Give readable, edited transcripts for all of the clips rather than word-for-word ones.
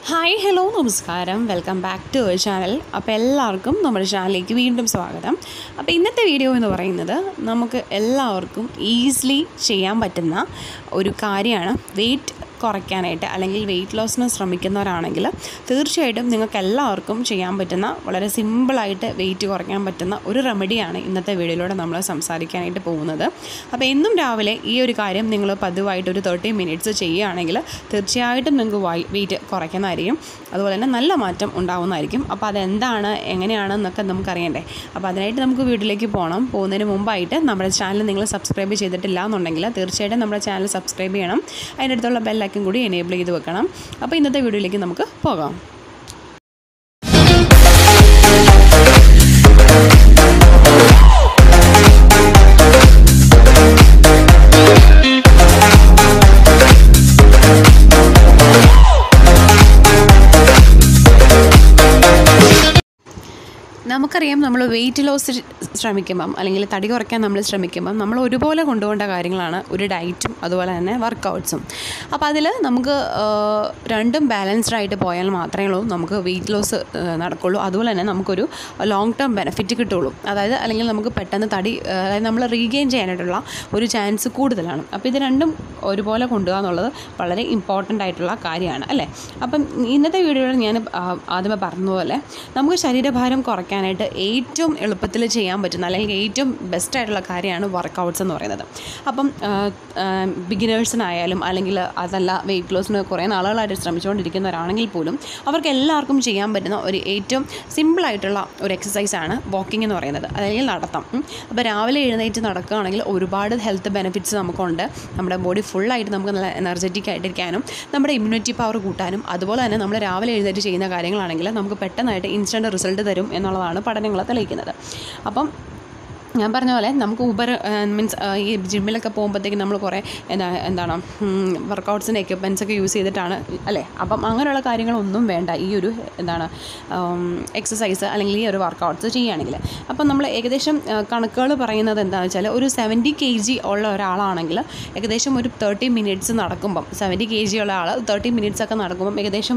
Hi hello നമസ്കാരം welcome back to our channel. അപ്പോൾ എല്ലാവർക്കും നമ്മുടെ ചാനലിലേക്ക് വീണ്ടും സ്വാഗതം. അപ്പോൾ ഇന്നത്തെ വീഡിയോ എന്ന് പറയുന്നത് നമുക്ക് എല്ലാവർക്കും ഈസിലി ചെയ്യാൻ പറ്റുന്ന ഒരു കാര്യമാണ്. വെയിറ്റ് കുറയ്ക്കാനായിട്ട് അല്ലെങ്കിൽ വെയിറ്റ് ലോസിന് ശ്രമിക്കുന്നവരാണെങ്കിൽ തീർച്ചയായിട്ടും നിങ്ങൾക്ക് എല്ലാവർക്കും ചെയ്യാൻ പറ്റുന്ന വളരെ സിമ്പിളായിട്ട് വെയിറ്റ് കുറയ്ക്കാൻ പറ്റുന്ന ഒരു റെമഡിയാണ് ഇന്നത്തെ വീഡിയോയിലൂടെ നമ്മൾ സംസാരിക്കാനായിട്ട് പോകുന്നത്. അപ്പോൾ എന്നും രാവിലെ ഈ ഒരു കാര്യം നിങ്ങൾ പതിവായിട്ട് ഒരു 30 മിനിറ്റ്സ് ചെയ്യുകയാണെങ്കിൽ തീർച്ചയായിട്ടും നിങ്ങൾക്ക് വെയിറ്റ് കുറയ്ക്കുന്നതായിരിക്കും. അതുപോലെ തന്നെ നല്ല മാറ്റം ഉണ്ടാകുന്നതായിരിക്കും. അപ്പോൾ അതെന്താണ് എങ്ങനെയാണെന്നൊക്കെ നമുക്കറിയണ്ടേ. അപ്പോൾ അതിനായിട്ട് നമുക്ക് വീട്ടിലേക്ക് പോകണം. പോകുന്നതിന് മുമ്പായിട്ട് നമ്മുടെ ചാനൽ നിങ്ങൾ സബ്സ്ക്രൈബ് ചെയ്തിട്ടില്ല എന്നുണ്ടെങ്കിൽ തീർച്ചയായിട്ടും നമ്മുടെ ചാനൽ സബ്സ്ക്രൈബ് ചെയ്യണം. അതിൻ്റെ അടുത്തുള്ള ബെല്ലൈക്കൺ കൂടി എനേബിൾ ചെയ്ത് വെക്കണം. അപ്പോൾ ഇന്നത്തെ വീഡിയോയിലേക്ക് നമുക്ക് പോകാം. നമുക്കറിയാം, നമ്മൾ വെയിറ്റ് ലോസ് ശ്രമിക്കുമ്പം അല്ലെങ്കിൽ തടി കുറയ്ക്കാൻ നമ്മൾ ശ്രമിക്കുമ്പം നമ്മൾ ഒരുപോലെ കൊണ്ടുപോകേണ്ട കാര്യങ്ങളാണ് ഒരു ഡയറ്റും അതുപോലെ തന്നെ വർക്കൗട്ട്സും. അപ്പോൾ അതിൽ നമുക്ക് രണ്ടും ബാലൻസ്ഡ് ആയിട്ട് പോയാൽ മാത്രമേ ഉള്ളൂ നമുക്ക് വെയിറ്റ് ലോസ് നടക്കുള്ളൂ. അതുപോലെ തന്നെ നമുക്കൊരു ലോങ് ടേം ബെനിഫിറ്റ് കിട്ടുള്ളൂ. അതായത് അല്ലെങ്കിൽ നമുക്ക് പെട്ടെന്ന് തടി അതായത് നമ്മൾ റീഗെയിൻ ചെയ്യാനായിട്ടുള്ള ഒരു ചാൻസ് കൂടുതലാണ്. അപ്പോൾ ഇത് രണ്ടും ഒരുപോലെ കൊണ്ടുപോകുക എന്നുള്ളത് വളരെ ഇമ്പോർട്ടൻ്റ് ആയിട്ടുള്ള കാര്യമാണ് അല്ലേ. അപ്പം ഇന്നത്തെ വീഡിയോയിൽ ഞാൻ ആദ്യമേ പറഞ്ഞതുപോലെ നമുക്ക് ശരീരഭാരം കുറയ്ക്കാനായിട്ട് ഏറ്റവും എളുപ്പത്തിൽ ചെയ്യാൻ പറ്റുന്ന അല്ലെങ്കിൽ ഏറ്റവും ബെസ്റ്റായിട്ടുള്ള കാര്യമാണ് വർക്കൗട്ട്സ് എന്ന് പറയുന്നത്. അപ്പം ബിഗിനേഴ്സിനായാലും അല്ലെങ്കിൽ അതല്ല വെയിറ്റ് ലോസിന് കുറേ നാളുകളായിട്ട് ശ്രമിച്ചുകൊണ്ടിരിക്കുന്നവരാണെങ്കിൽ പോലും അവർക്ക് എല്ലാവർക്കും ചെയ്യാൻ പറ്റുന്ന ഒരു ഏറ്റവും സിമ്പിളായിട്ടുള്ള ഒരു എക്സസൈസാണ് വാക്കിംഗ് എന്ന് പറയുന്നത്, അല്ലെങ്കിൽ നടത്തം. അപ്പോൾ രാവിലെ എഴുന്നേറ്റ് നടക്കുകയാണെങ്കിൽ ഒരുപാട് ഹെൽത്ത് ബെനിഫിറ്റ്സ് നമുക്കുണ്ട്. നമ്മുടെ ബോഡി ഫുള്ളായിട്ട് നമുക്ക് നല്ല എനർജറ്റിക് ആയിട്ടിരിക്കാനും നമ്മുടെ ഇമ്മ്യൂണിറ്റി പവർ കൂട്ടാനും അതുപോലെ തന്നെ നമ്മൾ രാവിലെ എഴുന്നേറ്റ് ചെയ്യുന്ന കാര്യങ്ങളാണെങ്കിൽ നമുക്ക് പെട്ടെന്നായിട്ട് ഇൻസ്റ്റൻറ്റ് റിസൾട്ട് തരും എന്നുള്ളതാണ് പഠനങ്ങൾ തെളിയിക്കുന്നത്. അപ്പം ഞാൻ പറഞ്ഞ പോലെ നമുക്ക് മീൻസ് ഈ ജിമ്മിലൊക്കെ പോകുമ്പോഴത്തേക്കും നമ്മൾ കുറേ എന്താണ് വർക്കൗട്ട്സിൻ്റെ എക്യുപ്മെൻറ്റ്സൊക്കെ യൂസ് ചെയ്തിട്ടാണ് അല്ലേ. അപ്പം അങ്ങനെയുള്ള കാര്യങ്ങളൊന്നും വേണ്ട ഈ ഒരു എക്സസൈസ് അല്ലെങ്കിൽ ഈ ഒരു വർക്കൗട്ട്സ് ചെയ്യുകയാണെങ്കിൽ. അപ്പം നമ്മൾ ഏകദേശം കണക്കുകൾ പറയുന്നത് എന്താണെന്ന് വെച്ചാൽ ഒരു 70 kg ഉള്ള ഒരാളാണെങ്കിൽ ഏകദേശം ഒരു 30 മിനിറ്റ്സ് നടക്കുമ്പം 70 kg ഉള്ള ആൾ 30 മിനിറ്റ്സ് ഒക്കെ നടക്കുമ്പം ഏകദേശം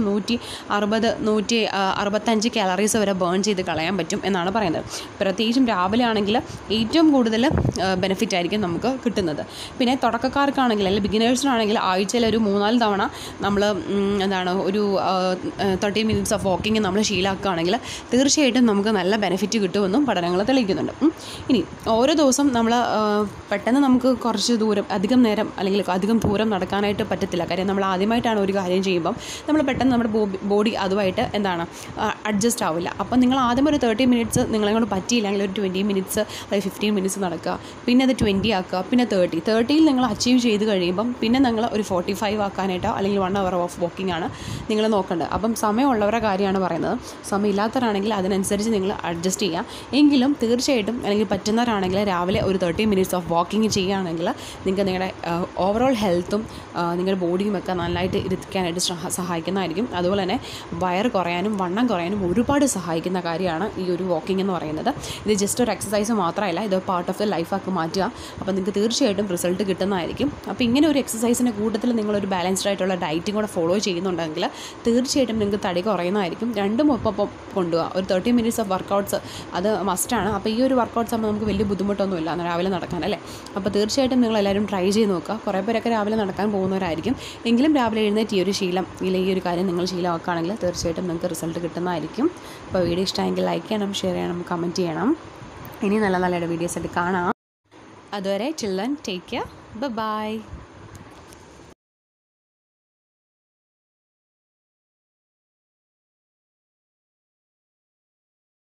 165 കാലറീസ് വരെ ബേൺ ചെയ്ത് കളയാൻ പറ്റും എന്നാണ് പറയുന്നത്. പ്രത്യേകിച്ചും രാവിലെ ആണെങ്കിൽ ഏറ്റവും കൂടുതൽ ബെനിഫിറ്റ് ആയിരിക്കും നമുക്ക് കിട്ടുന്നത്. പിന്നെ തുടക്കക്കാർക്കാണെങ്കിൽ അല്ലെങ്കിൽ ബിഗിനേഴ്സിനാണെങ്കിൽ ആഴ്ചയിൽ ഒരു 3-4 തവണ നമ്മൾ ഒരു 30 മിനിറ്റ്സ് ഓഫ് വാക്കിംഗ് നമ്മൾ ശീലമാക്കുകയാണെങ്കിൽ തീർച്ചയായിട്ടും നമുക്ക് നല്ല ബെനിഫിറ്റ് കിട്ടുമെന്നും പഠനങ്ങൾ തെളിയിക്കുന്നുണ്ട്. ഇനി ഓരോ ദിവസം നമ്മൾ പെട്ടെന്ന് നമുക്ക് കുറച്ച് ദൂരം അധികം ദൂരം നടക്കാനായിട്ട് പറ്റത്തില്ല. കാര്യം നമ്മൾ ആദ്യമായിട്ടാണ് ഒരു കാര്യം ചെയ്യുമ്പം നമ്മൾ പെട്ടെന്ന് നമ്മുടെ ബോഡി അതുമായിട്ട് അഡ്ജസ്റ്റ് ആവില്ല. അപ്പം നിങ്ങൾ ആദ്യം ഒരു 30 മിനിറ്റ്സ് നിങ്ങളെ കൊണ്ട് പറ്റിയില്ലെങ്കിൽ ഒരു 20 മിനിറ്റ്സ് 15 മിനിറ്റ്സ് നടക്കുക, പിന്നെ അത് 20 ആക്കുക, പിന്നെ 30യിൽ നിങ്ങൾ അച്ചീവ് ചെയ്ത് കഴിയുമ്പം പിന്നെ നിങ്ങൾ ഒരു 45 ആക്കാനായിട്ടോ അല്ലെങ്കിൽ 1 hour ഓഫ് വാക്കിംഗ് ആണ് നിങ്ങൾ നോക്കേണ്ടത്. അപ്പം സമയമുള്ളവരുടെ കാര്യമാണ് പറയുന്നത്. സമയമില്ലാത്തവരാണെങ്കിൽ അതിനനുസരിച്ച് നിങ്ങൾ അഡ്ജസ്റ്റ് ചെയ്യുക. എങ്കിലും തീർച്ചയായിട്ടും അല്ലെങ്കിൽ പറ്റുന്നവരാണെങ്കിൽ രാവിലെ ഒരു 30 മിനിറ്റ്സ് ഓഫ് വാക്കിംഗ് ചെയ്യുകയാണെങ്കിൽ നിങ്ങൾക്ക് നിങ്ങളുടെ ഓവറോൾ ഹെൽത്തും നിങ്ങളുടെ ബോഡിയും ഒക്കെ നന്നായിട്ട് ഇരിക്കാനായിട്ട് സഹായിക്കുന്നതായിരിക്കും. അതുപോലെ തന്നെ വയർ കുറയാനും വണ്ണം കുറയാനും ഒരുപാട് സഹായിക്കുന്ന കാര്യമാണ് ഈ ഒരു വാക്കിംഗ് എന്ന് പറയുന്നത്. ഇത് ജസ്റ്റ് ഒരു എക്സസൈസ് മാത്രമല്ല, ഇത് പാർട്ട് ഓഫ് ദ ലൈഫാക്കി മാറ്റുക. അപ്പോൾ നിങ്ങൾക്ക് തീർച്ചയായിട്ടും റിസൾട്ട് കിട്ടുന്നതായിരിക്കും. അപ്പോൾ ഇങ്ങനെ ഒരു എക്സസൈസിൻ്റെ കൂട്ടത്തിൽ നിങ്ങളൊരു ബാലൻസ്ഡ് ആയിട്ടുള്ള ഡയറ്റും കൂടെ ഫോളോ ചെയ്യുന്നുണ്ടെങ്കിൽ തീർച്ചയായിട്ടും നിങ്ങൾക്ക് തടി കുറയുന്നതായിരിക്കും. രണ്ടും ഒപ്പം കൊണ്ടുപോകുക. ഒരു 30 മിനിറ്റ്സ് ഓഫ് വർക്കൗട്ട്സ് അത് മസ്റ്റാണ്. അപ്പോൾ ഈ ഒരു വർക്കൗട്ട്സ് ആകുമ്പോൾ നമുക്ക് വലിയ ബുദ്ധിമുട്ടൊന്നുമില്ല രാവിലെ നടക്കാൻ അല്ലേ. അപ്പോൾ തീർച്ചയായിട്ടും നിങ്ങളെല്ലാവരും ട്രൈ ചെയ്ത് നോക്കുക. കുറേ പേരൊക്കെ രാവിലെ നടക്കാൻ പോകുന്നവരായിരിക്കും. എങ്കിലും രാവിലെ എഴുന്നേറ്റ് ഈ ഒരു ശീലം ഈ ഒരു കാര്യം നിങ്ങൾ ശീലമാക്കുകയാണെങ്കിൽ തീർച്ചയായിട്ടും നിങ്ങൾക്ക് റിസൾട്ട് കിട്ടുന്നതായിരിക്കും. അപ്പോൾ വീഡിയോ ഇഷ്ടമെങ്കിൽ ലൈക്ക് ചെയ്യണം, ഷെയർ ചെയ്യണം, കമൻറ്റ് ചെയ്യണം. ഇനി നല്ല വീഡിയോസ് ആയിട്ട് കാണാം. അതുവരെ ചിൽഡ്രൻ ടേക്ക് കെയർ. ബൈ.